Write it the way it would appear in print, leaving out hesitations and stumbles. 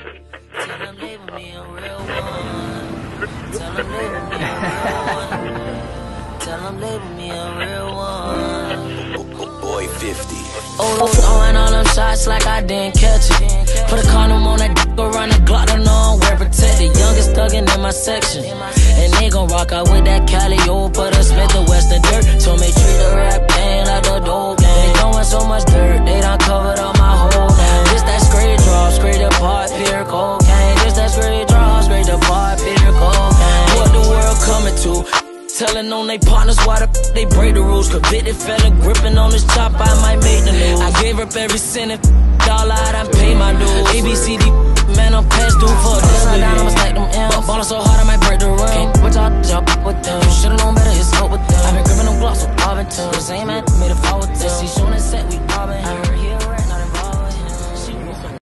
Tell them label me a real one. Tell them label me a real one. Tell them label me a real one. Boy 50. Oh, throwing all them shots like I didn't catch it. Put a condom on that dick, go run a Glock, don't know I'm well protected. Youngest thuggin' in my section, and they gon' rock out with that Cali old, put a Smith the Western dirt. So me treat the rap game like the dope game. They throwing so much dirt, they done covered up my whole game. This that straight draw, straight apart, pure cocaine. This that straight draw, straight apart, pure cocaine. What the world coming to? Telling on they partners why the they break the rules. Convicted fella gripping on this chop, I might make the news. I gave up every cent and all I done paid my